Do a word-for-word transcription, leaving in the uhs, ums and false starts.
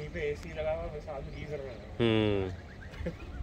पे एसी लगा हुआ है, साथ में गीजर लगा हुआ हम्म है।